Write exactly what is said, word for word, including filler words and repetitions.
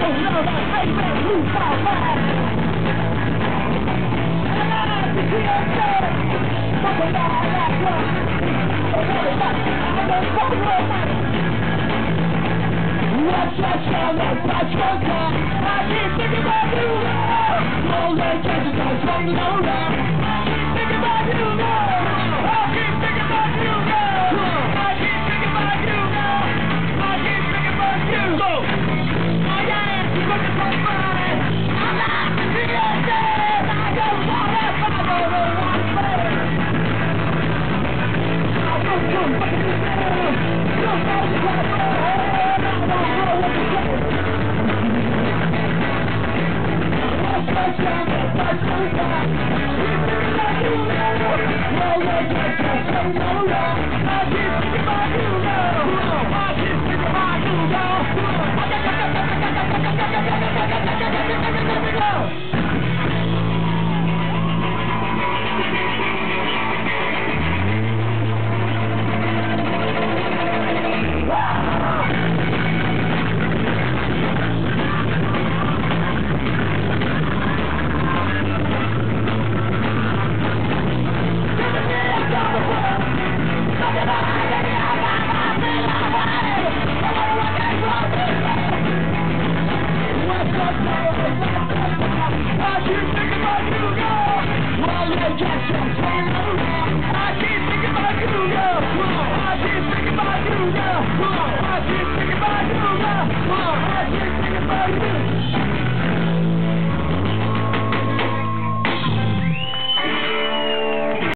Watch your channel, watch your car. I keep thinking about you, Lord. Don't let chances go from the road. I keep thinking about you, Lord. I keep thinking about you, Lord. I keep thinking about you, Lord. I keep thinking about you. So, my ass is looking for money. I'm not the D S S. I don't want that follow the one way. I don't know what to do. Don't know what to do. I keep